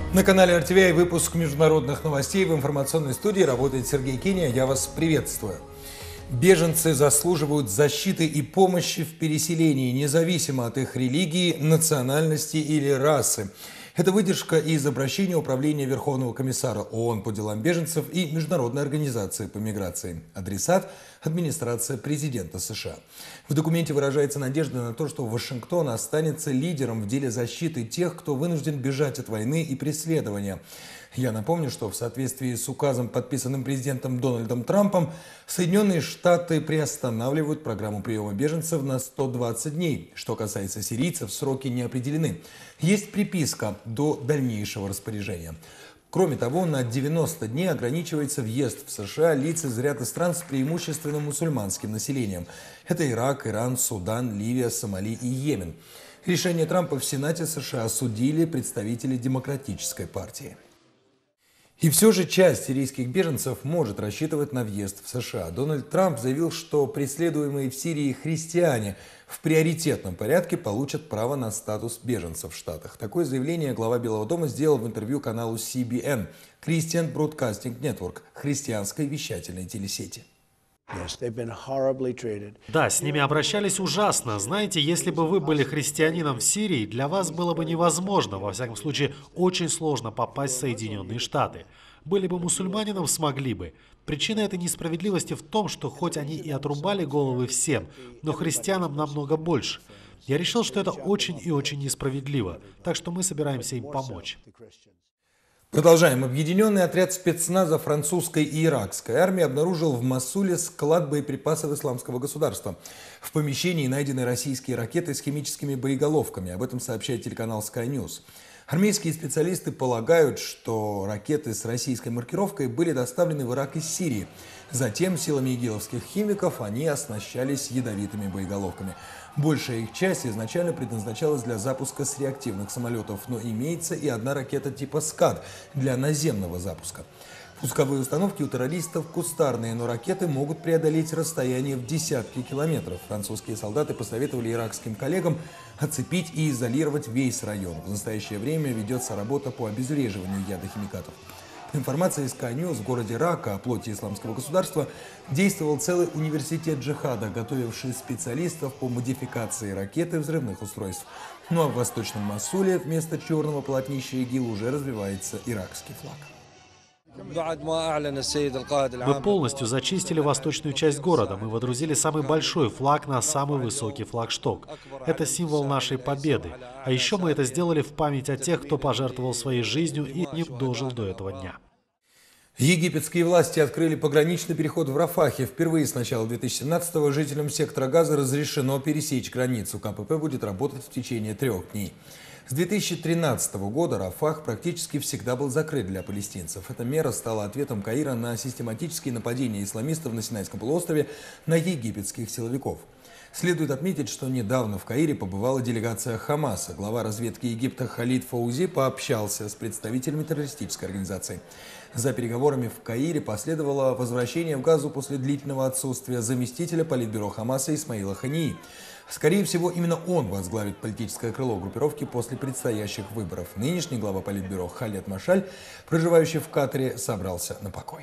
На канале RTVI выпуск международных новостей. В информационной студии работает Сергей Киния. Я вас приветствую. Беженцы заслуживают защиты и помощи в переселении, независимо от их религии, национальности или расы. Это выдержка из обращения Управления Верховного комиссара ООН по делам беженцев и Международной организации по миграции. Адресат – администрация президента США. В документе выражается надежда на то, что Вашингтон останется лидером в деле защиты тех, кто вынужден бежать от войны и преследования. Я напомню, что в соответствии с указом, подписанным президентом Дональдом Трампом, Соединенные Штаты приостанавливают программу приема беженцев на 120 дней. Что касается сирийцев, сроки не определены. Есть приписка до дальнейшего распоряжения. Кроме того, на 90 дней ограничивается въезд в США лиц из ряда стран с преимущественно мусульманским населением. Это Ирак, Иран, Судан, Ливия, Сомали и Йемен. Решение Трампа в Сенате США осудили представители Демократической партии. И все же часть сирийских беженцев может рассчитывать на въезд в США. Дональд Трамп заявил, что преследуемые в Сирии христиане в приоритетном порядке получат право на статус беженцев в Штатах. Такое заявление глава Белого дома сделал в интервью каналу CBN, Christian Broadcasting Network, христианской вещательной телесети. Да, с ними обращались ужасно. Знаете, если бы вы были христианином в Сирии, для вас было бы невозможно, во всяком случае, очень сложно попасть в Соединенные Штаты. Были бы мусульманином, смогли бы. Причина этой несправедливости в том, что хоть они и отрубали головы всем, но христианам намного больше. Я решил, что это очень и очень несправедливо, так что мы собираемся им помочь. Продолжаем. Объединенный отряд спецназа французской и иракской армии обнаружил в Мосуле склад боеприпасов Исламского государства. В помещении найдены российские ракеты с химическими боеголовками. Об этом сообщает телеканал Sky News. Армейские специалисты полагают, что ракеты с российской маркировкой были доставлены в Ирак из Сирии. Затем силами игиловских химиков они оснащались ядовитыми боеголовками. Большая их часть изначально предназначалась для запуска с реактивных самолетов, но имеется и одна ракета типа «Скад» для наземного запуска. Пусковые установки у террористов кустарные, но ракеты могут преодолеть расстояние в десятки километров. Французские солдаты посоветовали иракским коллегам оцепить и изолировать весь район. В настоящее время ведется работа по обезвреживанию ядохимикатов. По информации Sky News, в городе Рака, о плоти Исламского государства, действовал целый университет джихада, готовивший специалистов по модификации ракет и взрывных устройств. Ну а в восточном Мосуле вместо черного полотнища ИГИЛ уже развивается иракский флаг. Мы полностью зачистили восточную часть города. Мы водрузили самый большой флаг на самый высокий флагшток. Это символ нашей победы. А еще мы это сделали в память о тех, кто пожертвовал своей жизнью и не дожил до этого дня. Египетские власти открыли пограничный переход в Рафахе. Впервые с начала 2017-го жителям сектора Газа разрешено пересечь границу. КПП будет работать в течение 3 дней. С 2013 года Рафах практически всегда был закрыт для палестинцев. Эта мера стала ответом Каира на систематические нападения исламистов на Синайском полуострове на египетских силовиков. Следует отметить, что недавно в Каире побывала делегация Хамаса. Глава разведки Египта Халид Фаузи пообщался с представителями террористической организации. За переговорами в Каире последовало возвращение в Газу после длительного отсутствия заместителя политбюро Хамаса Исмаила Хании. Скорее всего, именно он возглавит политическое крыло группировки после предстоящих выборов. Нынешний глава политбюро Халед Машаль, проживающий в Катаре, собрался на покой.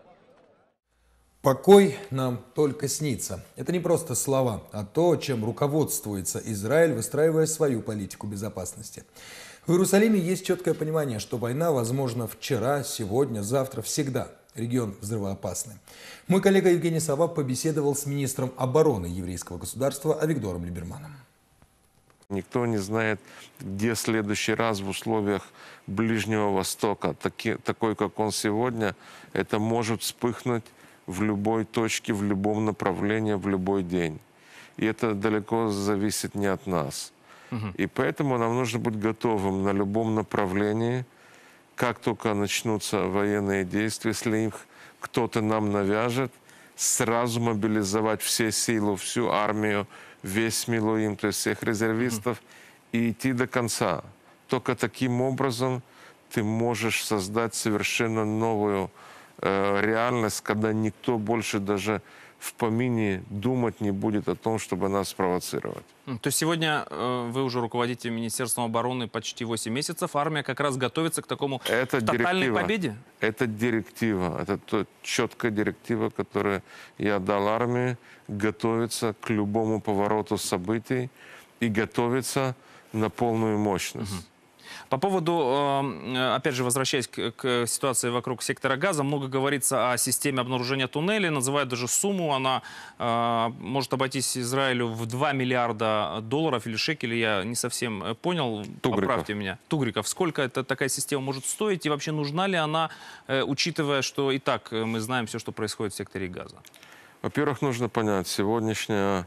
Покой нам только снится. Это не просто слова, а то, чем руководствуется Израиль, выстраивая свою политику безопасности. В Иерусалиме есть четкое понимание, что война возможна вчера, сегодня, завтра, всегда. Регион взрывоопасный. Мой коллега Евгений Сова побеседовал с министром обороны еврейского государства Авигдором Либерманом. Никто не знает, где в следующий раз в условиях Ближнего Востока, такой, как он сегодня, это может вспыхнуть в любой точке, в любом направлении, в любой день. И это далеко зависит не от нас. И поэтому нам нужно быть готовым на любом направлении. Как только начнутся военные действия, если их кто-то нам навяжет, сразу мобилизовать все силы, всю армию, весь Милуим, то есть всех резервистов, и идти до конца. Только таким образом ты можешь создать совершенно новую реальность, когда никто больше даже в помине думать не будет о том, чтобы нас спровоцировать. То есть сегодня вы уже руководите Министерством обороны почти 8 месяцев. Армия как раз готовится к такому тотальной победе? Это директива. Это четкая директива, которую я дал армии. Готовиться к любому повороту событий и готовиться на полную мощность. По поводу, опять же, возвращаясь к ситуации вокруг сектора Газа, много говорится о системе обнаружения туннелей, называют даже сумму, она может обойтись Израилю в 2 миллиарда долларов или шекелей, я не совсем понял, поправьте меня. Тугриков. Сколько такая система может стоить и вообще нужна ли она, учитывая, что и так мы знаем все, что происходит в секторе Газа? Во-первых, нужно понять, сегодняшние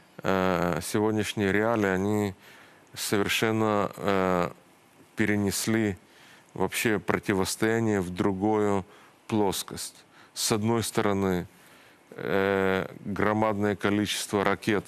реалии, они совершенно перенесли вообще противостояние в другую плоскость. С одной стороны, громадное количество ракет,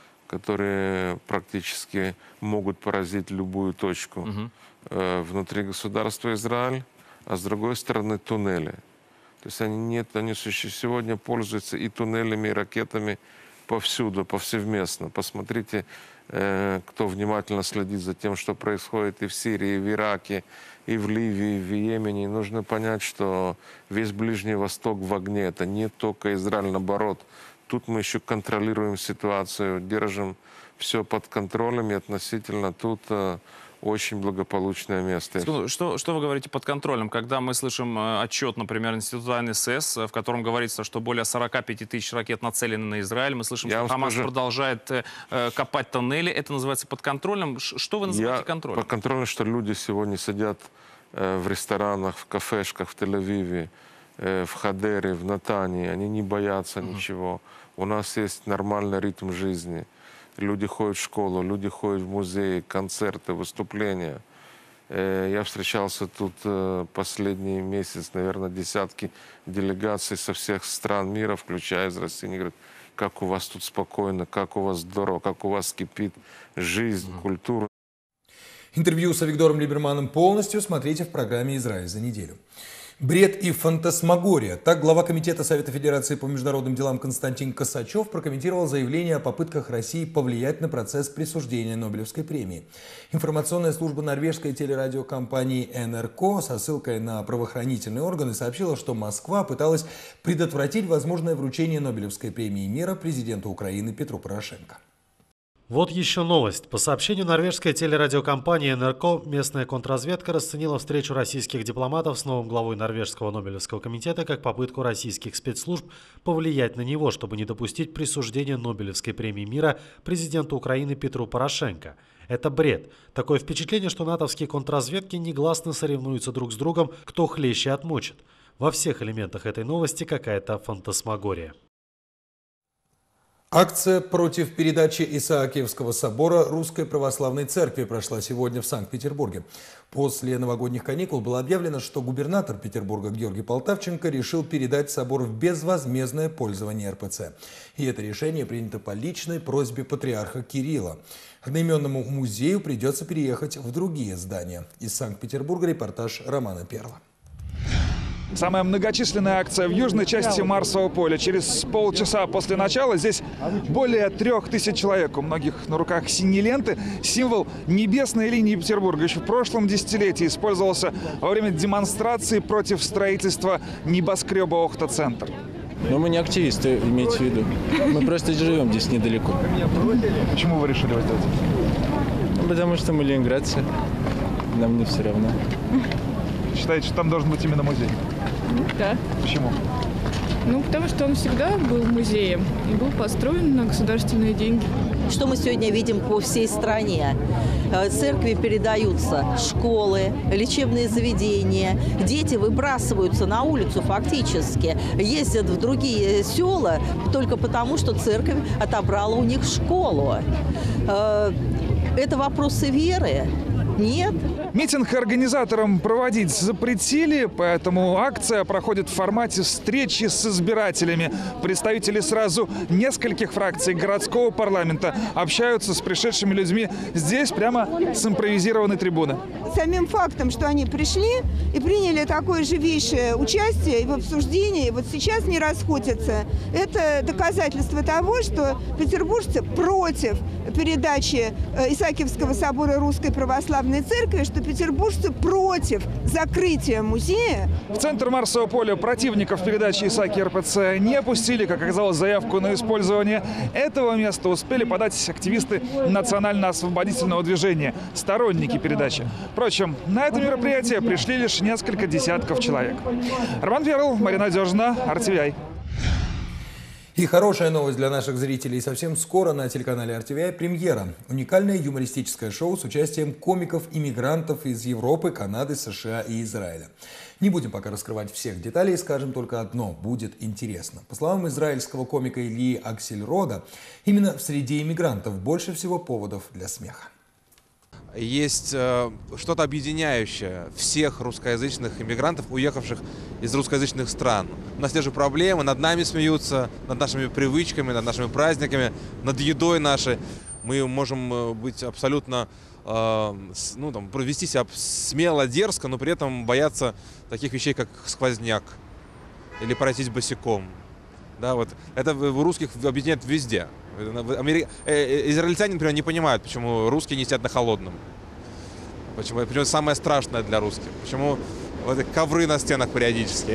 которые практически могут поразить любую точку внутри государства Израиль, а с другой стороны туннели. То есть они сегодня пользуются и туннелями, и ракетами повсюду, повсеместно. Посмотрите, кто внимательно следит за тем, что происходит и в Сирии, и в Ираке, и в Ливии, и в Йемене. И нужно понять, что весь Ближний Восток в огне. Это не только Израиль, наоборот. Тут мы еще контролируем ситуацию, держим все под контролем, и относительно тут очень благополучное место. Что вы говорите под контролем? Когда мы слышим отчет, например, Института НСС, в котором говорится, что более 45 тысяч ракет нацелены на Израиль, мы слышим, что Хамас продолжает копать тоннели, это называется под контролем. Что вы называете контролем? Под контролем, что люди сегодня сидят в ресторанах, в кафешках в Тель-Авиве, в Хадере, в Натании, они не боятся ничего. У нас есть нормальный ритм жизни. Люди ходят в школу, люди ходят в музеи, концерты, выступления. Я встречался тут последний месяц, наверное, десятки делегаций со всех стран мира, включая из России. Они говорят, как у вас тут спокойно, как у вас здорово, как у вас кипит жизнь, культура. Интервью с Авигдором Либерманом полностью смотрите в программе «Израиль за неделю». Бред и фантасмагория. Так глава Комитета Совета Федерации по международным делам Константин Косачев прокомментировал заявление о попытках России повлиять на процесс присуждения Нобелевской премии. Информационная служба норвежской телерадиокомпании НРК со ссылкой на правоохранительные органы сообщила, что Москва пыталась предотвратить возможное вручение Нобелевской премии мира президенту Украины Петру Порошенко. Вот еще новость. По сообщению норвежской телерадиокомпании НРК, местная контрразведка расценила встречу российских дипломатов с новым главой Норвежского Нобелевского комитета как попытку российских спецслужб повлиять на него, чтобы не допустить присуждения Нобелевской премии мира президенту Украины Петру Порошенко. Это бред. Такое впечатление, что натовские контрразведки негласно соревнуются друг с другом, кто хлеще отмочит. Во всех элементах этой новости какая-то фантасмагория. Акция против передачи Исаакиевского собора Русской Православной Церкви прошла сегодня в Санкт-Петербурге. После новогодних каникул было объявлено, что губернатор Петербурга Георгий Полтавченко решил передать собор в безвозмездное пользование РПЦ. И это решение принято по личной просьбе патриарха Кирилла. Одноименному музею придется переехать в другие здания. Из Санкт-Петербурга репортаж Романа Перла. Самая многочисленная акция в южной части Марсового поля. Через полчаса после начала здесь более 3000 человек. У многих на руках синие ленты. Символ небесной линии Петербурга еще в прошлом десятилетии использовался во время демонстрации против строительства небоскреба Охта-центр. Но мы не активисты, имейте в виду. Мы просто живем здесь недалеко. Почему вы решили это сделать? Потому что мы ленинградцы. Нам не все равно. Считаете, что там должен быть именно музей? Да. Почему? Потому что он всегда был музеем и был построен на государственные деньги. Что мы сегодня видим по всей стране? Церкви передаются, школы, лечебные заведения. Дети выбрасываются на улицу фактически, ездят в другие села только потому, что церковь отобрала у них школу. Это вопросы веры. Нет. Митинг организаторам проводить запретили, поэтому акция проходит в формате встречи с избирателями. Представители сразу нескольких фракций городского парламента общаются с пришедшими людьми здесь, прямо с импровизированной трибуны. Самим фактом, что они пришли и приняли такое живейшее участие и в обсуждении, вот сейчас не расходятся, это доказательство того, что петербуржцы против передачи Исаакиевского собора Русской Православной Церкви, что петербуржцы против закрытия музея. В центр Марсового поля противников передачи Исааки РПЦ не пустили. Как оказалось, заявку на использование этого места успели подать активисты национально-освободительного движения, сторонники передачи. Впрочем, на это мероприятие пришли лишь несколько десятков человек. Роман Верл, Марина Надеждина, RTVI. И хорошая новость для наших зрителей. Совсем скоро на телеканале RTVI премьера. Уникальное юмористическое шоу с участием комиков-иммигрантов из Европы, Канады, США и Израиля. Не будем пока раскрывать всех деталей, скажем только одно – будет интересно. По словам израильского комика Ильи Аксельрода, именно в среде иммигрантов больше всего поводов для смеха. Есть что-то объединяющее всех русскоязычных иммигрантов, уехавших из русскоязычных стран. У нас те же проблемы, над нами смеются, над нашими привычками, над нашими праздниками, над едой нашей. Мы можем быть абсолютно, вести себя смело, дерзко, но при этом бояться таких вещей, как сквозняк или пройтись босиком. Да, вот. Это русских объединяет везде. Израильтяне, например, не понимают, почему русские не сидят на холодном. Почему это самое страшное для русских. Почему вот ковры на стенах периодически.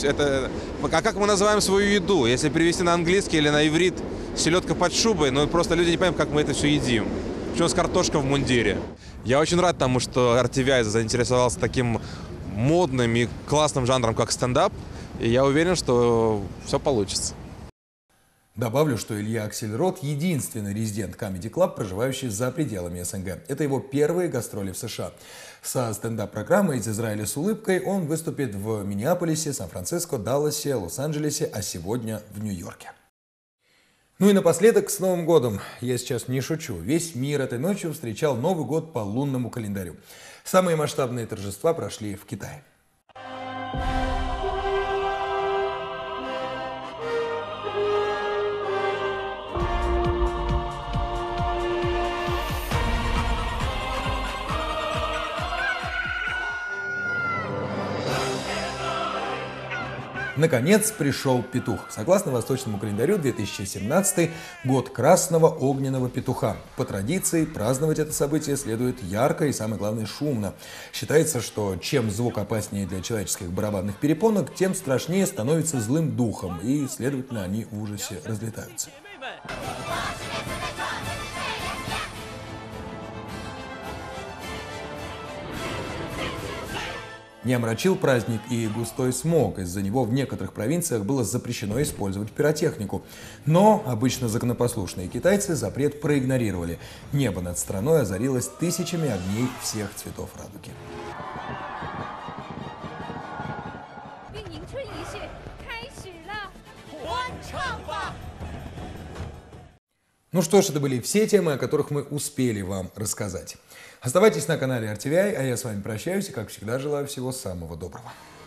А как мы называем свою еду? Если перевести на английский или на иврит, селедка под шубой, но просто люди не понимают, как мы это все едим. Почему у нас картошка в мундире? Я очень рад тому, что RTVI заинтересовался таким модным и классным жанром, как стендап. И я уверен, что все получится. Добавлю, что Илья Аксельрод – единственный резидент Comedy Club, проживающий за пределами СНГ. Это его первые гастроли в США. Со стендап-программой «Из Израиля с улыбкой» он выступит в Миннеаполисе, Сан-Франциско, Далласе, Лос-Анджелесе, а сегодня в Нью-Йорке. Ну и напоследок, с Новым годом. Я сейчас не шучу. Весь мир этой ночью встречал Новый год по лунному календарю. Самые масштабные торжества прошли в Китае. Наконец пришел петух. Согласно восточному календарю, 2017 – год красного огненного петуха. По традиции, праздновать это событие следует ярко и, самое главное, шумно. Считается, что чем звук опаснее для человеческих барабанных перепонок, тем страшнее становится злым духом, и, следовательно, они в ужасе разлетаются. Не омрачил праздник и густой смог. Из-за него в некоторых провинциях было запрещено использовать пиротехнику. Но обычно законопослушные китайцы запрет проигнорировали. Небо над страной озарилось тысячами огней всех цветов радуги. Ну что ж, это были все темы, о которых мы успели вам рассказать. Оставайтесь на канале RTVI, а я с вами прощаюсь и, как всегда, желаю всего самого доброго.